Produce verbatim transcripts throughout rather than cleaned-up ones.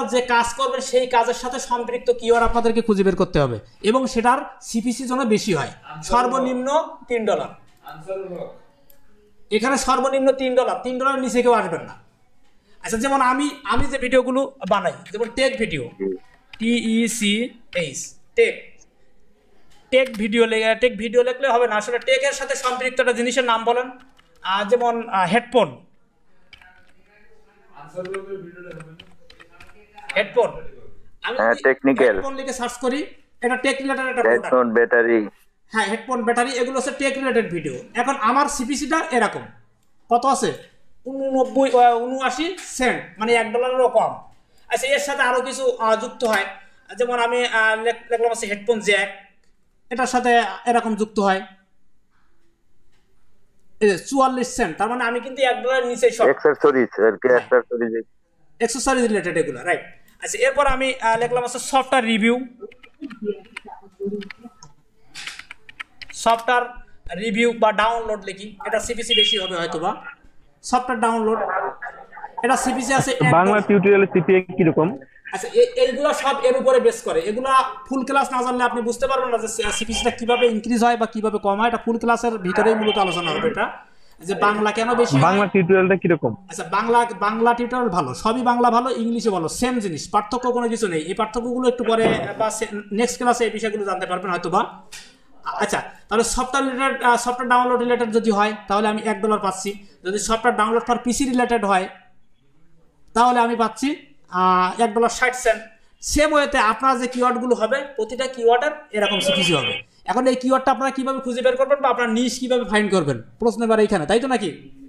যে কাজ করবেন সেই কাজের সাথে সম্পৃক্ত কিওয়ার্ড আপনাদেরকে খুঁজে বের করতে হবে এবং সেটার সিপিসি যেন বেশি হয়, সর্বনিম্ন তিন ডলার। এখানে সর্বনিম্ন তিন ডলার, তিন ডলার নিচে কেউ আসবেন না। আচ্ছা, যেমন আমি আমি যে ভিডিওগুলো বানাই, যেমন tech video, T E C H, tech tech video লেগে টেক ভিডিও লিখলে হবে না, আসলে টেকের সাথে সম্পৃক্ত একটা জিনিসের নাম বলেন। যেমন হেডফোন, হেডফোন আমি টেকনিক্যাল হেডফোন লিখে সার্চ করি, এটা টেক রিলেটেড একটা হেডফোন ব্যাটারি, হ্যাঁ হেডফোন ব্যাটারি, এগুলো হচ্ছে টেক রিলেটেড ভিডিও। এখন আমার সিপিসিটা এরকম কত আছে, উননব্বই উনআশি সেন্ট, মানে এক ডলারেরও কম। আচ্ছা, এর সাথে আরও কিছু যুক্ত হয়, যেমন আমি লিখলাম আছে হেডফোন জ্যাক, এটার সাথে এরকম যুক্ত হয় চুয়াল্লিশ সেন্ট, তার মানে আমি কিন্তু এক ডলারের নিচে সব অ্যাকসেসরিজ আর কি, অ্যাকসেসরিজ অ্যাকসেসরিজ রিলেটেড এগুলো, রাইট। আচ্ছা, এরপর আমি লিখলাম আছে সফটওয়্যার রিভিউ, সফটওয়্যার রিভিউ বা ডাউনলোড লিখি, এটা সিপিসি বেশি হবে হয়তো বা সফটওয়্যার ডাউনলোড, এটা সিপিসি আছে। বাংলা টিউটোরিয়ালে সিপিএ কি রকম? আচ্ছা, এইগুলো সব এর উপরে বেস করে, এগুলো ফুল ক্লাস না জানলে আপনি বুঝতে পারবেন না যে সিপিসিটা কিভাবে ইনক্রিজ হয় বা কিভাবে কম হয়। এটা ফুল ক্লাসের ভিতরেই মূলত আলোচনা হবে এটা, যে বাংলা কেন বেশি। বাংলা টিউটোরিয়ালটা কি রকম? আচ্ছা, বাংলা বাংলা টিউটোরিয়াল ভালো, সবই বাংলা ভালো, ইংলিশে ভালো, সেম জিনিস, পার্থক্য কোনো কিছু নেই। এই পার্থক্যগুলো একটু পরে বা নেক্সট ক্লাসে এই বিষয়গুলো জানতে পারবেন হয়তো বা। আচ্ছা, তাহলে software related, software download related যদি হয় তাহলে আমি এক ডলার পাচ্ছি। যদি software download for PC related হয় তাহলে আমি পাচ্ছি এক ডলার ষাট সেন্ট। সেম ওয়েতে আপনার যে কিওয়ার্ডগুলো হবে প্রতিটা কিওয়ার্ডের এরকম সিপিসি হবে। এখন এই কিওয়ার্ডটা আপনারা কিভাবে খুঁজে বের করবেন বা আপনার নিশ কিভাবে ফাইন্ড করবেন, প্রশ্ন এবার এইখানে, তাই তো নাকি?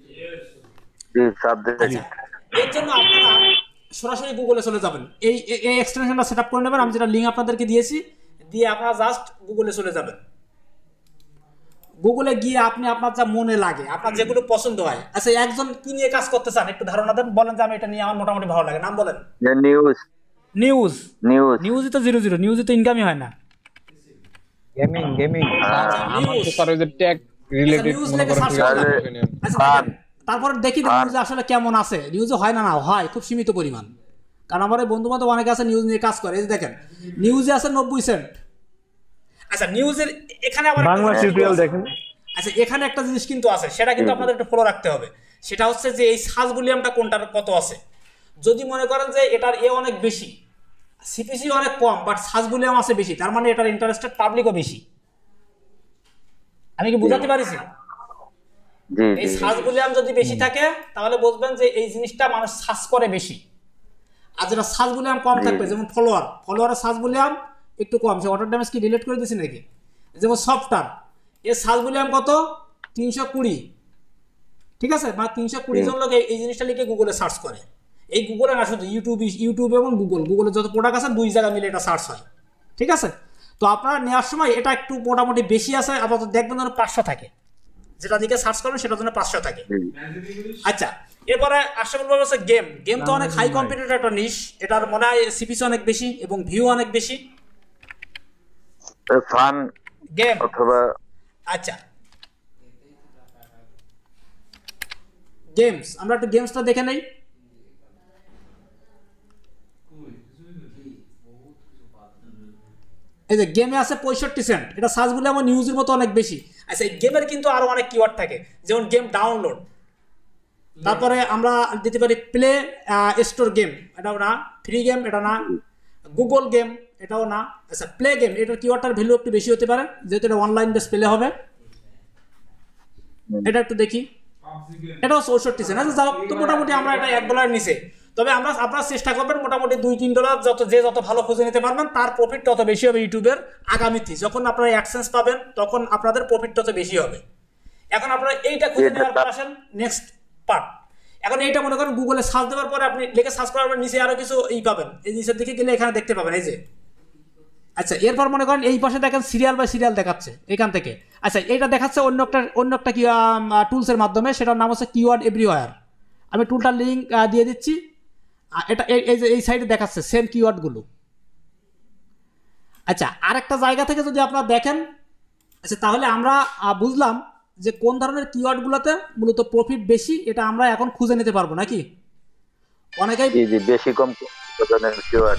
এর জন্য আপনারা সরাসরি গুগলে চলে যাবেন, এই এই এক্সটেনশনটা সেট আপ করে নেবেন। আমি যেটা লিঙ্ক আপনাদেরকে দিয়েছি, দিয়ে আপনারা জাস্ট গুগলে চলে যাবেন। গুগলে গিয়ে আপনি আপনার যা মনে লাগে, আপনার যেগুলো পছন্দ হয়। আচ্ছা, একজন কি নিয়ে কাজ করতে চান একটু ধারণা দেন, বলেন যে আমি এটা নিয়ে আমার মোটামুটি ভালো লাগে, নাম বলেন। নিউজ নিউজ নিউজ নিউজই তো জিরো জিরো, নিউজে তো ইনকামই হয় না। গেমিং গেমিং আমার তো স্যার ওই যে টেক রিলেটেড নিউজ লেখে সার্চ করবেন। আচ্ছা, তারপর দেখি নিউজে আসলে কেমন আছে। নিউজে হয় না, না হয় খুব সীমিত পরিমাণ, কারণ আমার এই বন্ধু বান্ধব অনেকে আছে নিউজ নিয়ে কাজ করে। এই যে দেখেন, নিউজে আছে নব্বই সেন্ট। আচ্ছা, নিউজের এখানে আবার বাংলা টিউটোরিয়াল দেখেন। আচ্ছা, এখানে একটা জিনিস কিন্তু আছে, সেটা কিন্তু আপনাদের একটু ফলো রাখতে হবে। সেটা হচ্ছে যে এই সার্চ ভলিউমটা কোনটার কত আছে। যদি মনে করেন যে এটার এ অনেক বেশি, সিপিসি অনেক কম, বাট সার্চ ভলিউম আছে বেশি, তার মানে এটার ইন্টারেস্টেড পাবলিকও বেশি। আমি কি বুঝাতে পারিছি? এই সার্চ ভলিউম যদি বেশি থাকে তাহলে বুঝবেন যে এই জিনিসটা মানুষ সার্চ করে বেশি। আর যেটা সার্চ ভলিউম কম থাকবে, যেমন ফলোয়ার, ফলোয়ারের সার্চ ভলিউম একটু কম, সে অটো ড্যামেজ কি ডিলিট করে দিয়েছি নাকি? যেমন সফটওয়্যার, এর সার্চ ভলিউম কত, তিনশো কুড়ি, ঠিক আছে, বা তিনশো কুড়ি জন লোক এই জিনিসটা লিখে গুগলে সার্চ করে। এই গুগলে না, শুধু ইউটিউব ইউটিউব এবং গুগল, গুগলে যত প্রোডাক্ট আছে দুই জায়গা মিলে এটা সার্চ হয়, ঠিক আছে। তো আপনারা নেওয়ার সময় এটা একটু মোটামুটি বেশি আছে, আবার দেখবেন যেন পাঁচশো থাকে, যেটা দিকে সার্চ করবেন সেটার জন্য পাঁচশো থাকে। আচ্ছা, এরপরে আসলে বলবো হচ্ছে গেম। গেম তো অনেক হাই কম্পিটিটিভ একটা নিশ, এটার মনে হয় সিপিসি অনেক বেশি এবং ভিউ অনেক বেশি। ফান গেম অথবা আচ্ছা, গেমস, আমরা একটু গেমসটা দেখে নেই। এই যে গেমে আছে পঁয়ষট্টি সেন্ট, এটা সার্চ বলে আমার নিউজের মতো অনেক বেশি। আচ্ছা, এই গেমের কিন্তু আরো অনেক কিওয়ার্ড থাকে, যেমন গেম ডাউনলোড, তারপরে আমরা দিতে পারি প্লে স্টোর গেম, এটাও না। ফ্রি গেম, এটা না। গুগল গেম, এটাও না। আচ্ছা, প্লে গেম, এটার কিওয়ার্ডটার ভ্যালু একটু বেশি হতে পারে, যেহেতু এটা অনলাইন বেস প্লে হবে। এটা একটু দেখি, এটাও চৌষট্টি সেন্ট। আচ্ছা, যাও তো, মোটামুটি আমরা এটা এক ডলার নিচে। তবে আমরা আপনারা চেষ্টা করবেন মোটামুটি দুই তিন ডলার, যত যে যত ভালো খুঁজে নিতে পারবেন তার প্রফিট তত বেশি হবে ইউটিউবের আগামীতে। যখন আপনারা অ্যাডসেন্স পাবেন তখন আপনাদের প্রফিট তত বেশি হবে। এখন আপনারা এইটা খুঁজে নেওয়ার পর আসেন নেক্সট পার্ট। এখন এইটা মনে করেন গুগলে সার্চ দেওয়ার পরে আপনি লিখে সার্চ করার পর নিচে আরো কিছু এই পাবেন, এই নিচের দিকে গেলে এখানে দেখতে পাবেন এই যে। আচ্ছা, এরপর মনে করেন এই পাশে দেখেন সিরিয়াল বাই সিরিয়াল দেখাচ্ছে এখান থেকে। আচ্ছা, এইটা দেখাচ্ছে অন্য একটা অন্য একটা কি টুলসের মাধ্যমে, সেটার নাম হচ্ছে কিওয়ার্ড এভরিওয়্যার। আমি টুলটার লিঙ্ক দিয়ে দিচ্ছি। এটা এই যে এই সাইডে দেখাচ্ছে সেম কিওয়ার্ডগুলো। আচ্ছা, আরেকটা জায়গা থেকে যদি আপনারা দেখেন, আচ্ছা তাহলে আমরা বুঝলাম যে কোন ধরনের কিওয়ার্ডগুলোতে মূলত প্রফিট বেশি, এটা আমরা এখন খুঁজে নিতে পারবো নাকি। অনেকেই জি জি বেশি কম ধরনের কিওয়ার্ড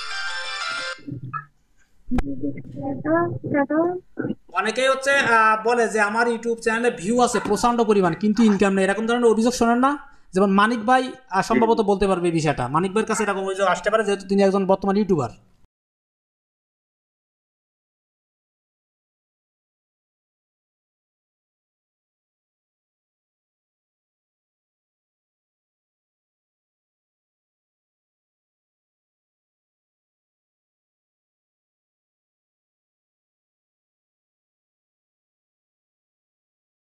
অনেকেই হচ্ছে আহ, বলে যে আমার ইউটিউব চ্যানেলে ভিউ আছে প্রচন্ড পরিমাণ কিন্তু ইনকাম নেই, এরকম ধরনের অভিযোগ শোনেন না? যেমন মানিক ভাই আহ, সম্ভবত বলতে পারবে এই বিষয়টা, মানিক ভাইয়ের কাছে এরকম অভিযোগ আসতে পারে যেহেতু তিনি একজন বর্তমান ইউটিউবার।